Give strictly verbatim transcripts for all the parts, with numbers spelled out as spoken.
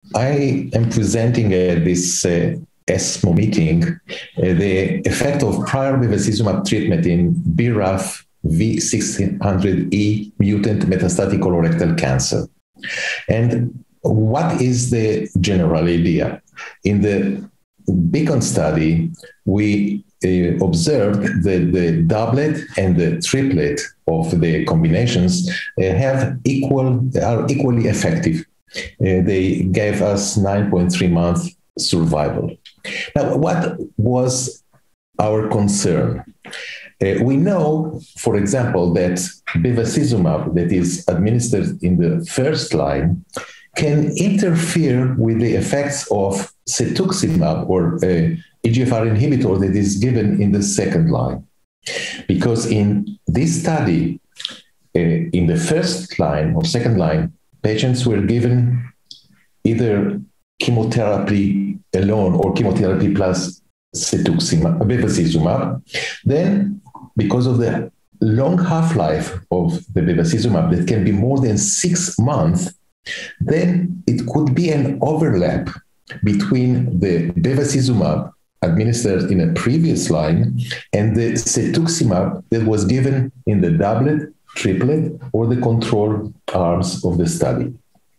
I am presenting at this uh, ESMO meeting uh, the effect of prior bevacizumab treatment in B R A F V sixteen hundred E mutant metastatic colorectal cancer. And what is the general idea? In the Beacon study, we uh, observed that the doublet and the triplet of the combinations uh, have equal, are equally effective. Uh, they gave us nine point three months survival. Now, what was our concern? Uh, we know, for example, that bevacizumab that is administered in the first line can interfere with the effects of cetuximab or uh, E G F R inhibitor that is given in the second line. Because in this study, uh, in the first line or second line, patients were given either chemotherapy alone or chemotherapy plus cetuximab, bevacizumab. Then, because of the long half-life of the bevacizumab that can be more than six months, then it could be an overlap between the bevacizumab administered in a previous line and the cetuximab that was given in the doublet, triplet, or the control arms of the study.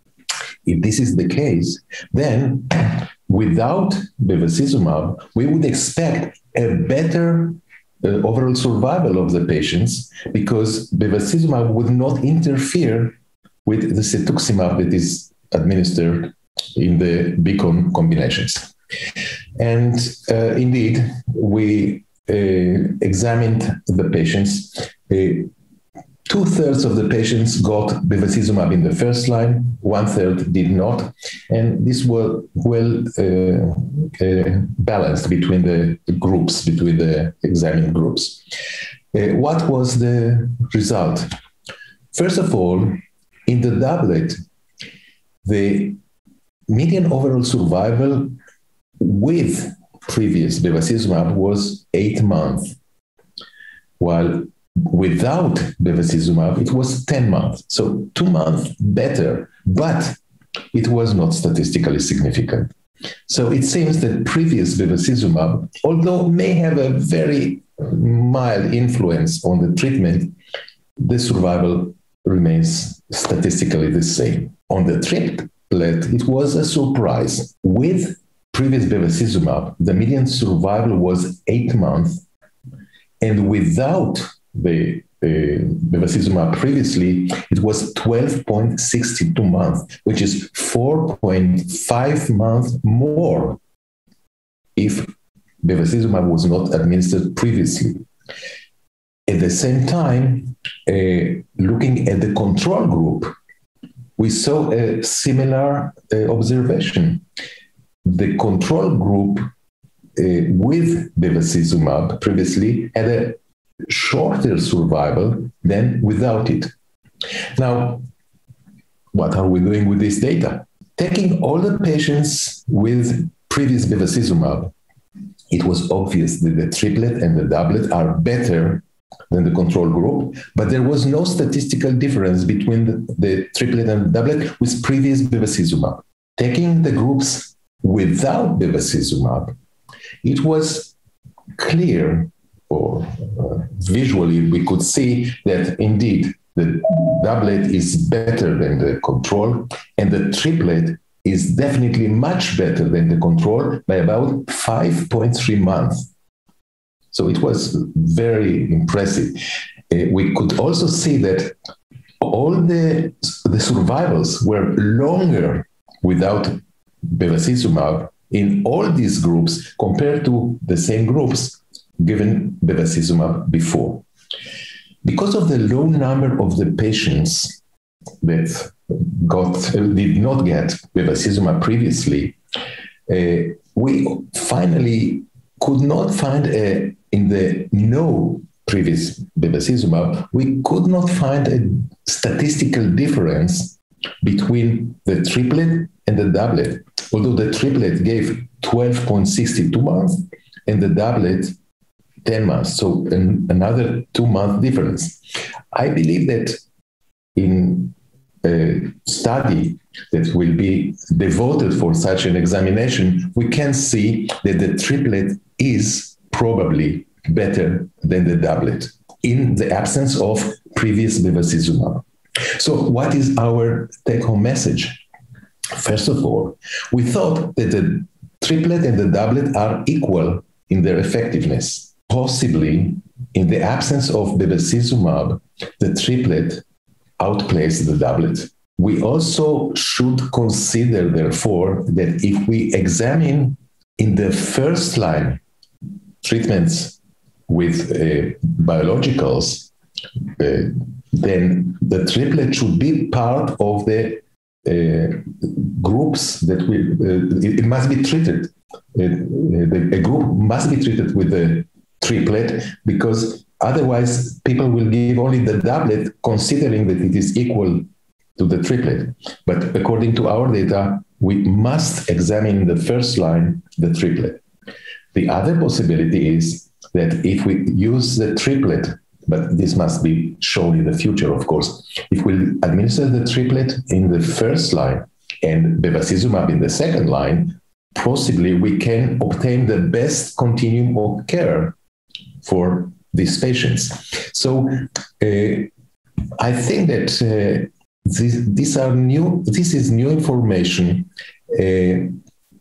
If this is the case, then without bevacizumab, we would expect a better uh, overall survival of the patients because bevacizumab would not interfere with the cetuximab that is administered in the Beacon combinations. And uh, indeed, we uh, examined the patients. Uh, Two-thirds of the patients got bevacizumab in the first line, one-third did not. And this was well uh, uh, balanced between the groups, between the examined groups. Uh, what was the result? First of all, in the doublet, the median overall survival with previous bevacizumab was eight months, while without bevacizumab, it was ten months. So two months better, but it was not statistically significant. So it seems that previous bevacizumab, although may have a very mild influence on the treatment, the survival remains statistically the same. On the triplet, it was a surprise. With previous bevacizumab, the median survival was eight months, and without the uh, bevacizumab previously, it was twelve point six two months, which is four point five months more if bevacizumab was not administered previously. At the same time, uh, looking at the control group, we saw a similar uh, observation. The control group uh, with bevacizumab previously had a shorter survival than without it. Now, what are we doing with this data? Taking all the patients with previous bevacizumab, it was obvious that the triplet and the doublet are better than the control group, but there was no statistical difference between the, the triplet and the doublet with previous bevacizumab. Taking the groups without bevacizumab, it was clear, or uh, visually we could see that indeed the doublet is better than the control, and the triplet is definitely much better than the control by about five point three months. So it was very impressive. Uh, we could also see that all the, the survivals were longer without bevacizumab in all these groups compared to the same groups given bevacizumab before. Because of the low number of the patients that got did not get bevacizumab previously, uh, we finally could not find a, in the no previous bevacizumab, we could not find a statistical difference between the triplet and the doublet, although the triplet gave twelve point six two months and the doublet ten months, so an, another two-month difference. I believe that in uh, study that will be devoted for such an examination, we can see that the triplet is probably better than the doublet in the absence of previous bevacizumab. So what is our take-home message? First of all, we thought that the triplet and the doublet are equal in their effectiveness. Possibly, in the absence of bevacizumab, the triplet outplays the doublet. We also should consider, therefore, that if we examine in the first line treatments with uh, biologicals, uh, then the triplet should be part of the uh, groups that we, uh, it, it must be treated. Uh, the, a group must be treated with the triplet, because otherwise people will give only the doublet considering that it is equal to the triplet. But according to our data, we must examine the first line, the triplet. The other possibility is that if we use the triplet, but this must be shown in the future, of course, if we administer the triplet in the first line and bevacizumab in the second line, possibly we can obtain the best continuum of care for these patients. So uh, I think that uh, this, these are new, this is new information, uh,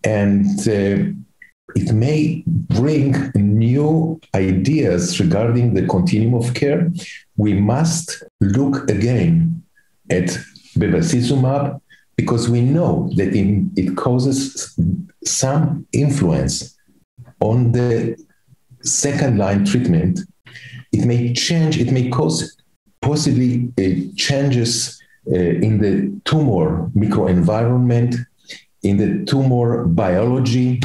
and uh, it may bring new ideas regarding the continuum of care. We must look again at bevacizumab, because we know that in, it causes some influence on the second line treatment. It may change, it may cause possibly uh, changes uh, in the tumor microenvironment, in the tumor biology,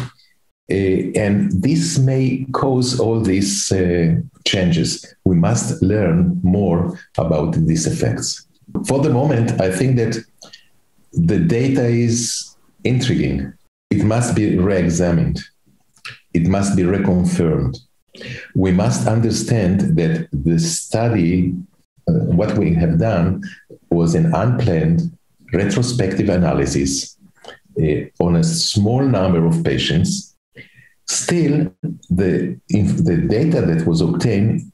Uh, and this may cause all these uh, changes. We must learn more about these effects. For the moment, I think that the data is intriguing. It must be re-examined. It must be reconfirmed. We must understand that the study, uh, what we have done, was an unplanned retrospective analysis uh, on a small number of patients. Still, the, the data that was obtained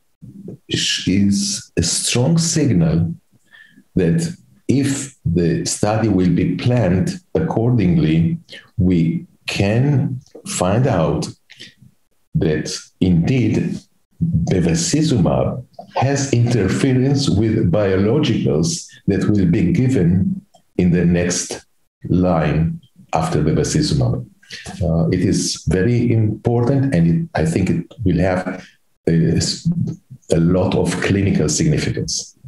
is a strong signal that if the study will be planned accordingly, we can find out that indeed bevacizumab has interference with biologicals that will be given in the next line after bevacizumab. Uh, it is very important, and it, I think it will have a, a lot of clinical significance.